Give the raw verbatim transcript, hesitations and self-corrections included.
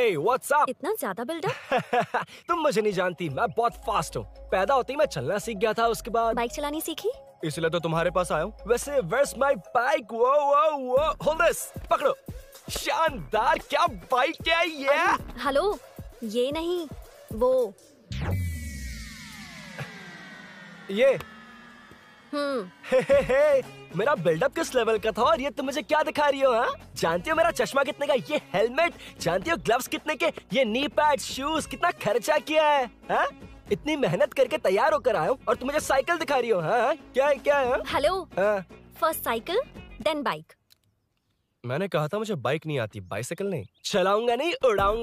Hey, what's up? इतना ज्यादा buildup? तुम मुझे नहीं जानती, मैं बहुत फास्ट हूँ। पैदा होते ही मैं चलना सीख गया था, उसके बाद बाइक चलानी सीखी? इसलिए तो तुम्हारे पास आया हूँ। वैसे where's my bike? वो वो वो hold this, पकड़ो। शानदार, क्या बाइक है ये? हेलो, ये नहीं, वो ये हम्म हे हे हे, मेरा बिल्डअप किस लेवल का था और ये तुम मुझे क्या दिखा रही हो? हाँ, जानती हो मेरा चश्मा कितने का, ये हेलमेट, जानती हो ग्लव्स कितने के, ये नी पैड, शूज, कितना खर्चा किया है? हाँ? इतनी मेहनत करके तैयार होकर आया हूँ और तुम मुझे साइकिल दिखा रही हो? हाँ, क्या है क्या है? हेलो, हाँ, फर्स्ट साइकिल देन बाइक। मैंने कहा था मुझे बाइक नहीं आती, बाइसाइकिल नहीं। चलाऊंगा नहीं, उड़ाऊंगा।